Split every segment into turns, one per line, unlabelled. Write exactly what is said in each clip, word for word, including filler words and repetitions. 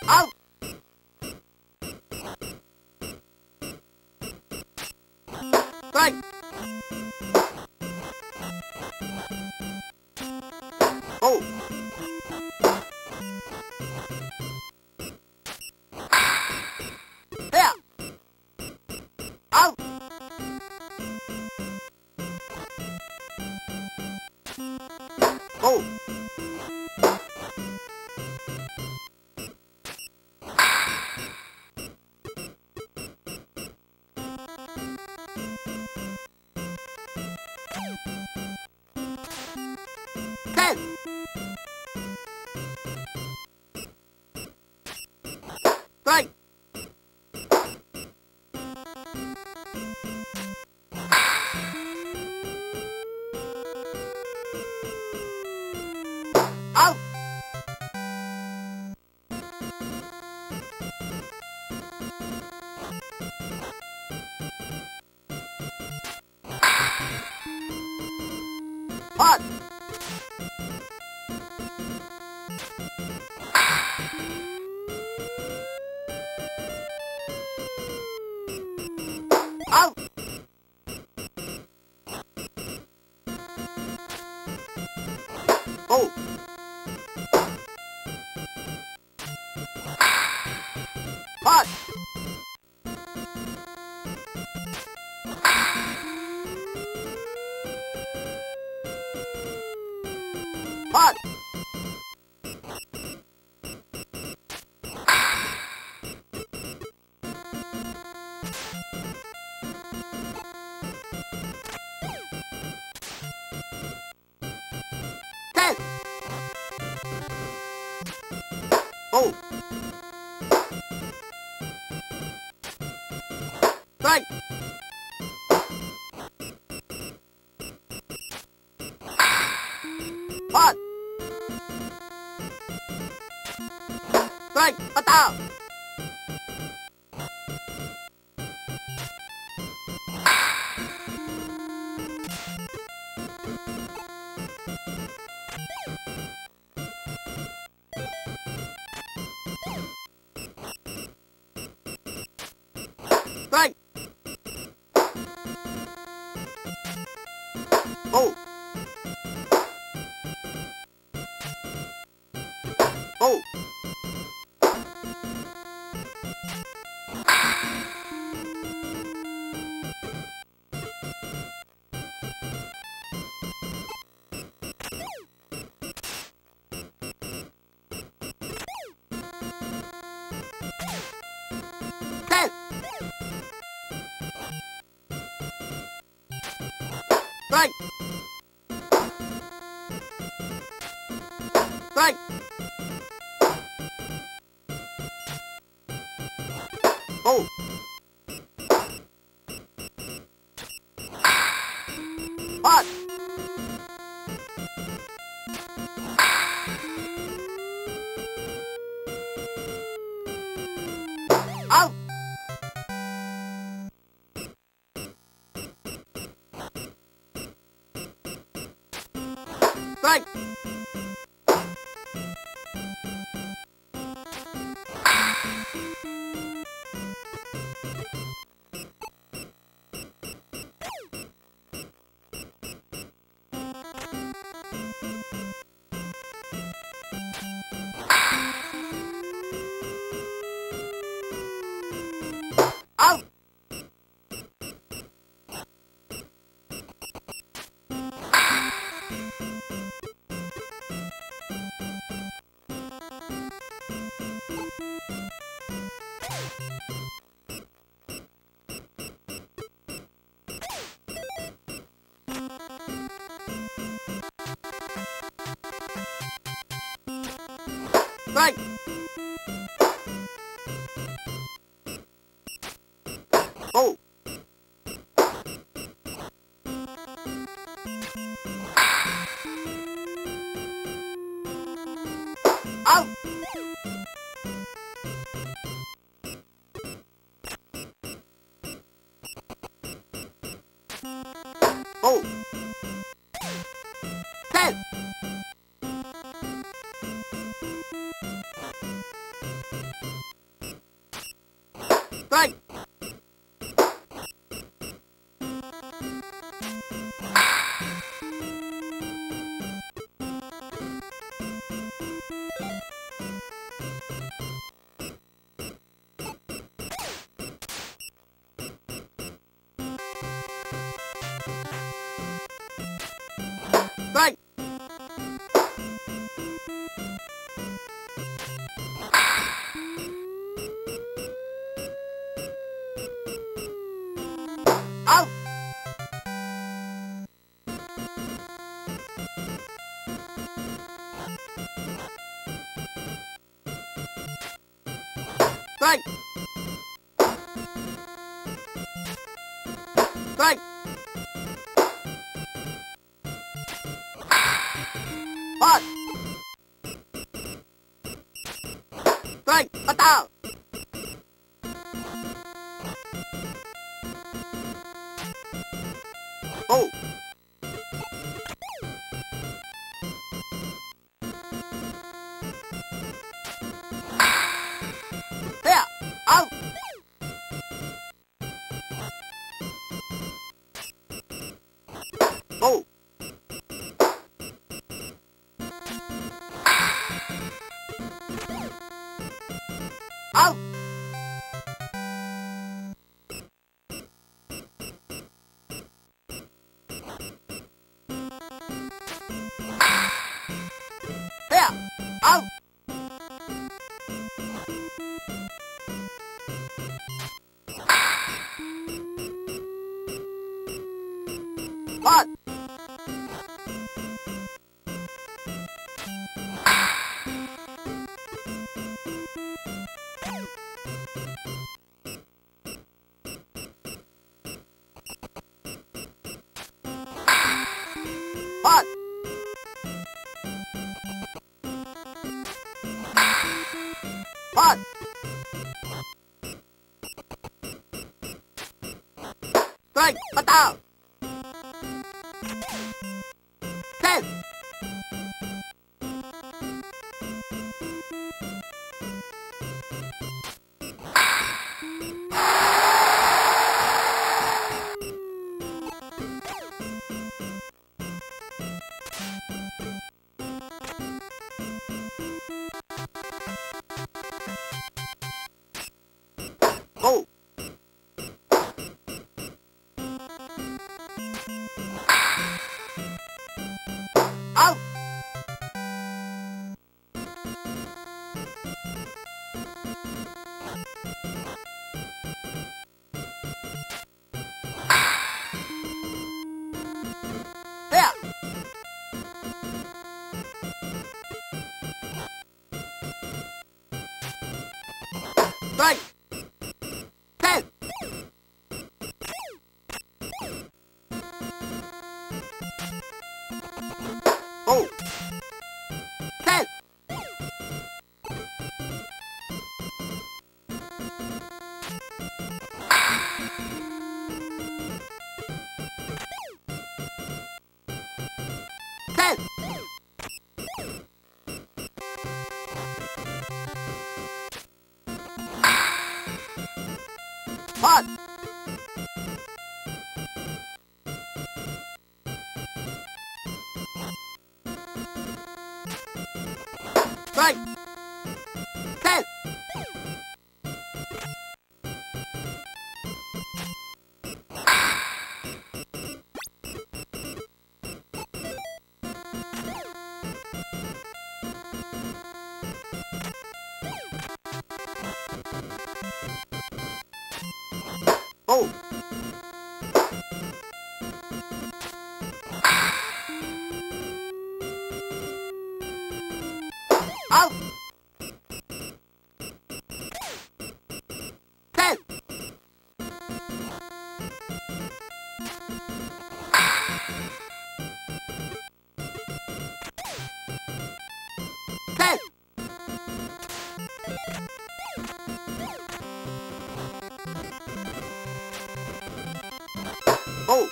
Out! Strike! Oh! There! Out! Oh! Ten! Strike! Out! Hot! Out! Oh! Hot! Hot! Ten! Oh! Strike! Hot! Strike! Pataw! Strike! Oh! Oh! Ten! Strike! Strike! Oh! Hot! Out! Strike! Out! Strike! Oh! Out! Oh! Ten! Strike! Strike! Out! Strike! Strike! Hot! Strike! Fatal! Oh! There! Out! Oh! Out! There! Out! Hot! Hot! Hot! Strike! Fatal! Ten! Oh! Out! There! Strike! Ten! Oh! Ten! Ten! Hot! Strike! Ten! Oh! Out! Ten! Ten! Oh!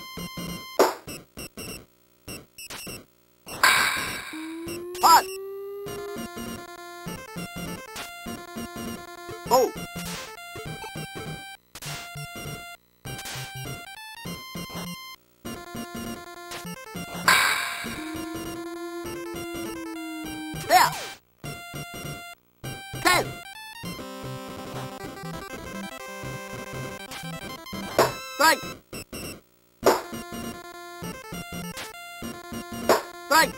Hot! Oh! Strike!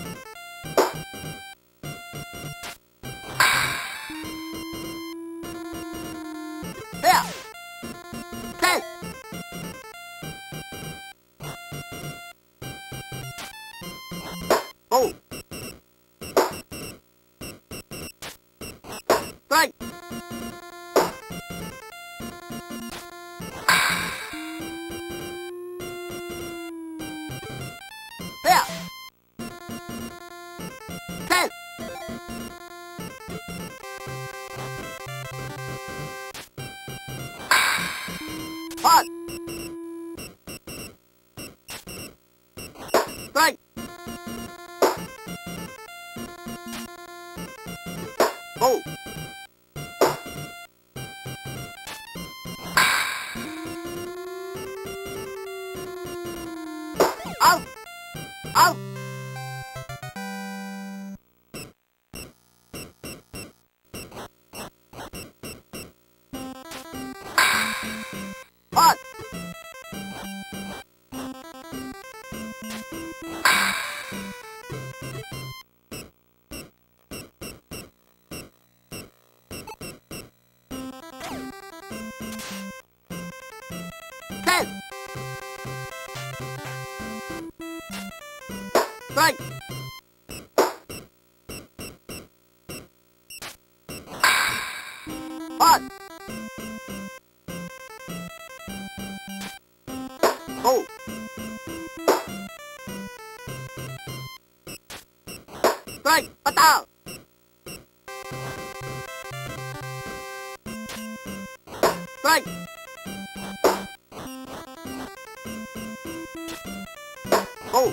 There! Ten! Oh! Strike! There! Ten! One! Strike! Oh! Out! Out! One! Ten! Strike! One! Oh! Strike! Attack! Strike! Oh!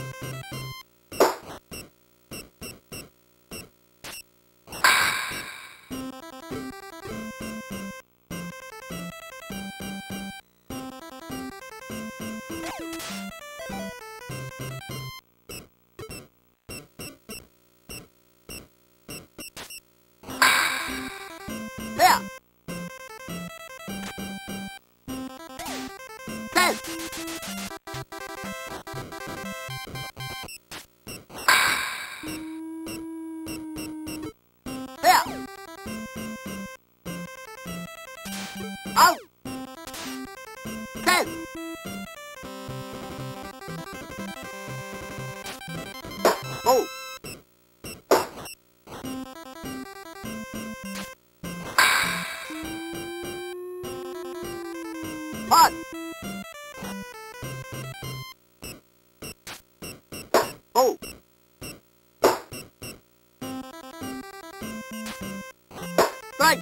There! Ten! There! Out! Ten! Oh! One! Oh! Strike!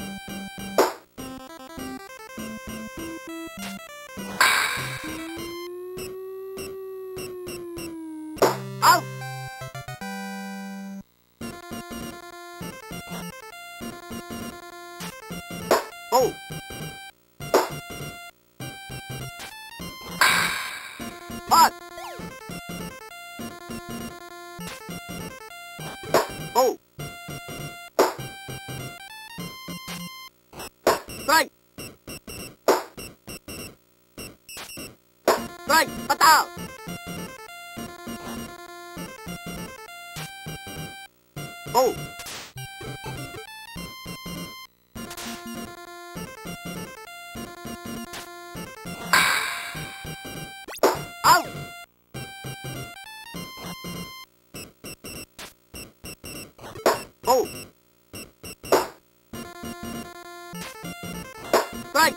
Out! Oh! One! Oh! Strike! Strike! Attack! Oh! Out! Oh! Strike!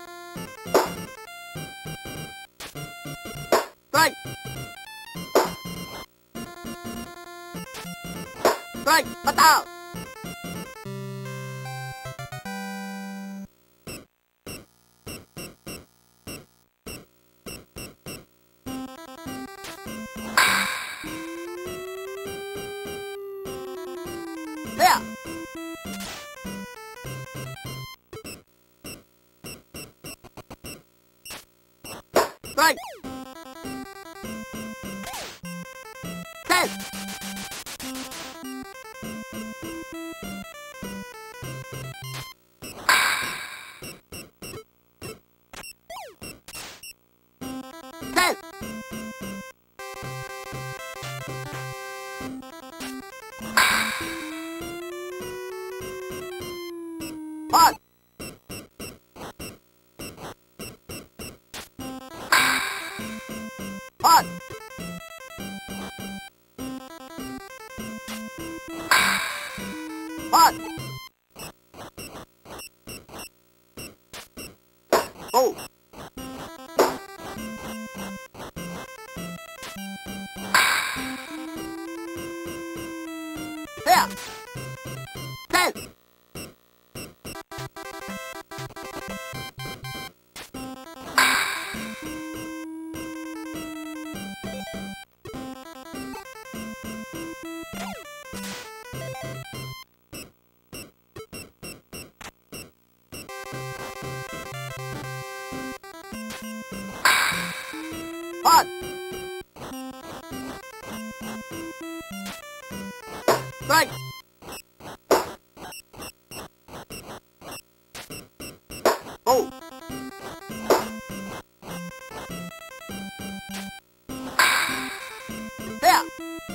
Strike! Strike! Attack! There! Strike! Ten! Ten! やせんパスストライクおうフェア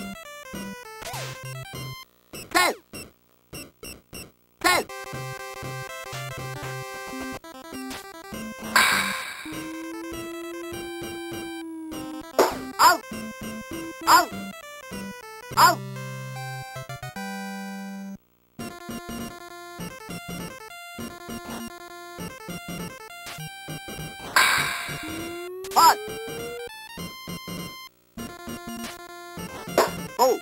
センセンアウトアウトアウトパスおう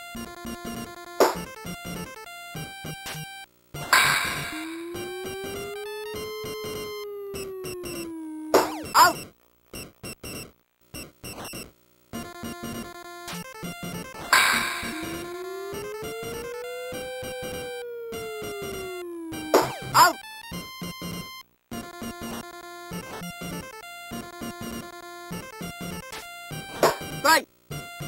アウトアウトストライク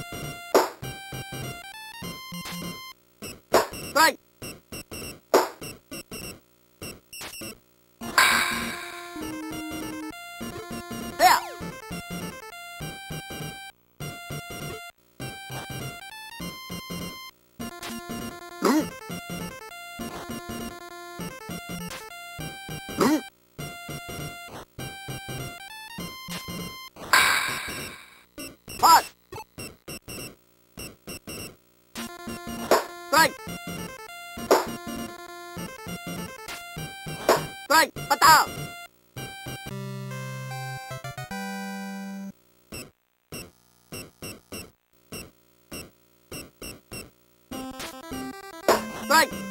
ストライクフェアうんうんパスストライクストライクパターンストライク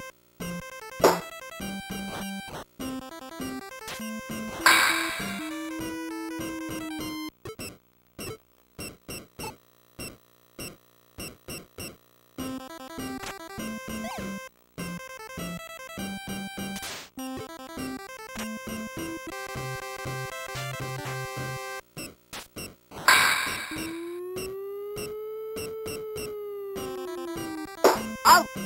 アウト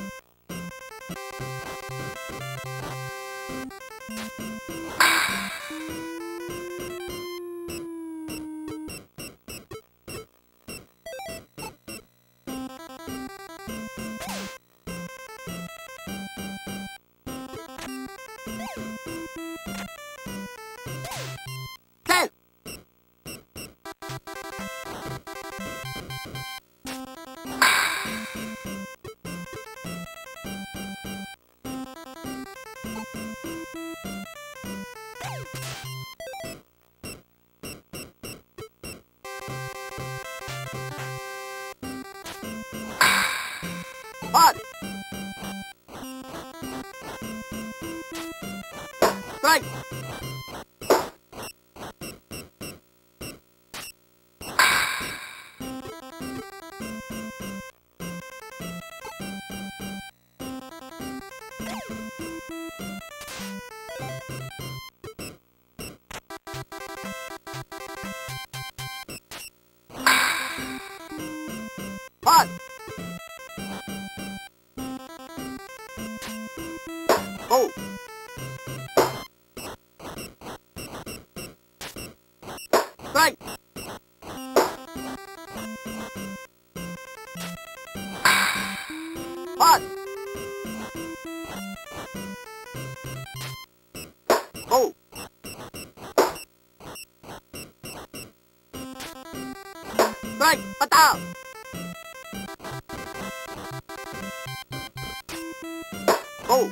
センパスストライクパスおうストライクパスおうストライクパターンおう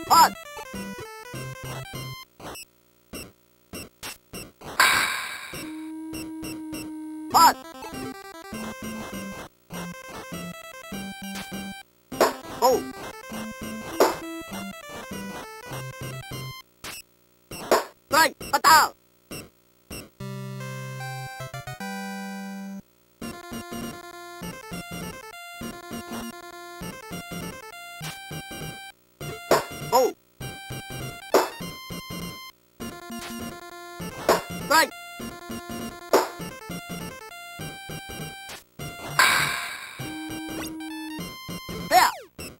Hot! Hot! Oh! Strike! Fatal! Oh! Strike! There!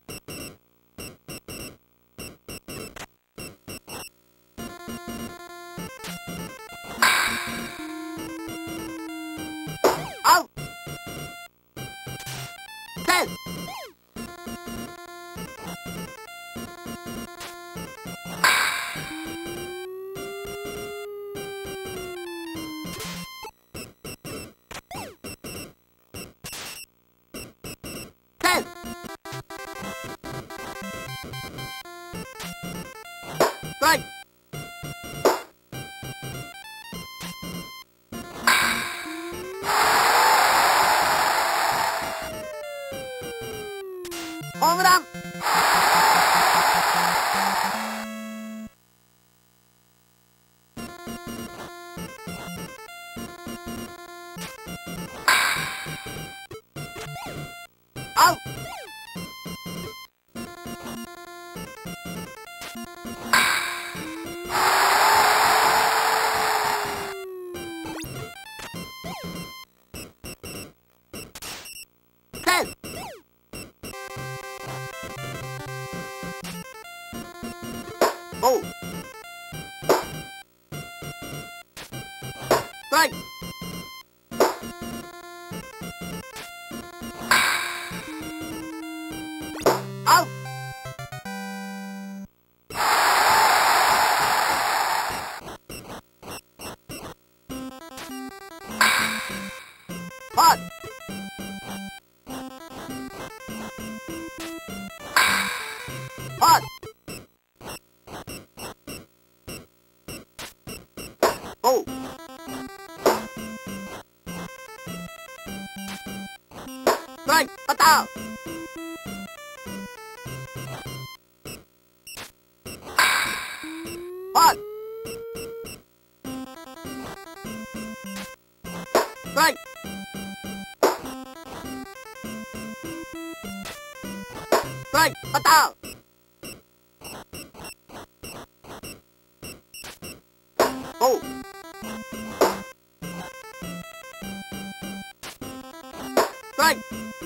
Out! Ten! Ten! Strike! Home run! Out! Ten! Oh! Strike! Out! Hot! Hot! Oh! Strike! Fatal! Hot! Strike! Strike! Fatal! Oh! Strike!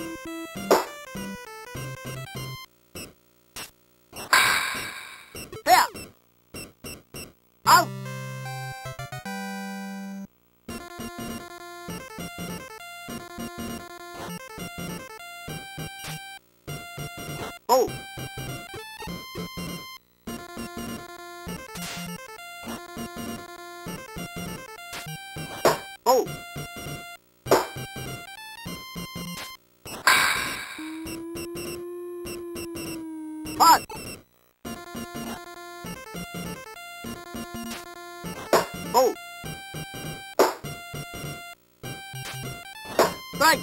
There! Out! Oh! Oh! Hot! Oh! Strike!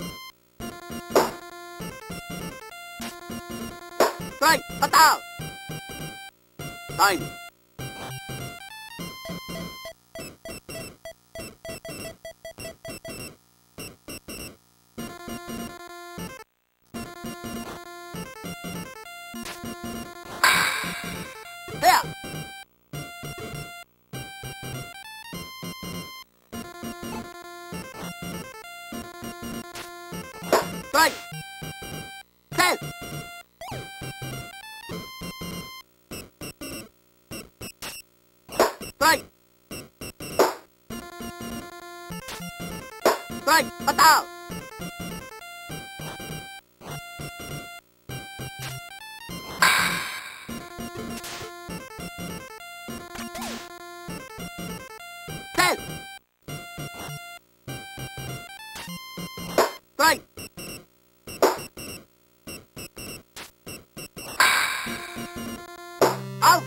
Strike! Fatal! Time! There! Strike! Ten! Strike! Strike! Fatal! Ten! Strike! Out!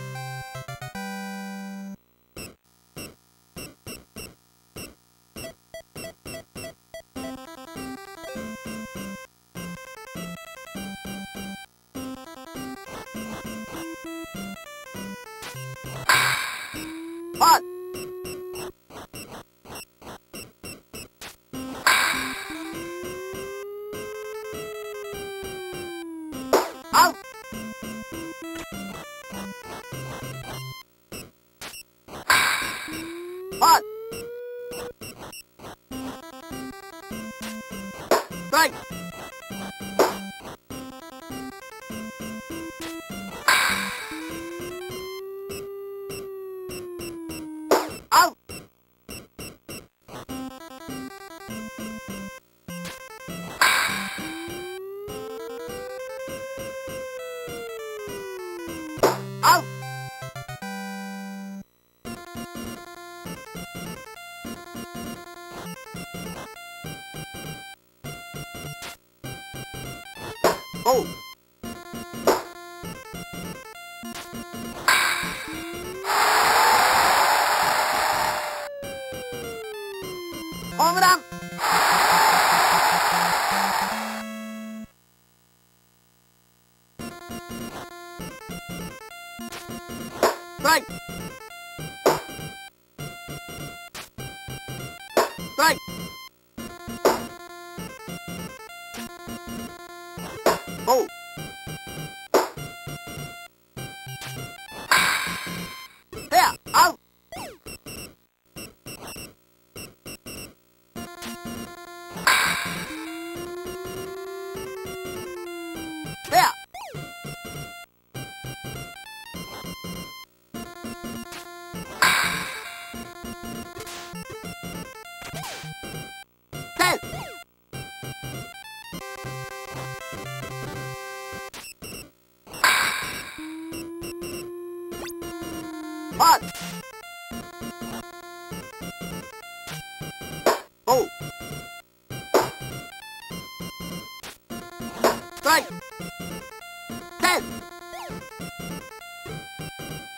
アウト。おう。ホームラン。ストライク。ストライク。おう。フェア、アウト。フェア。セーフ。ファウル。おう。ストライク。セーフ。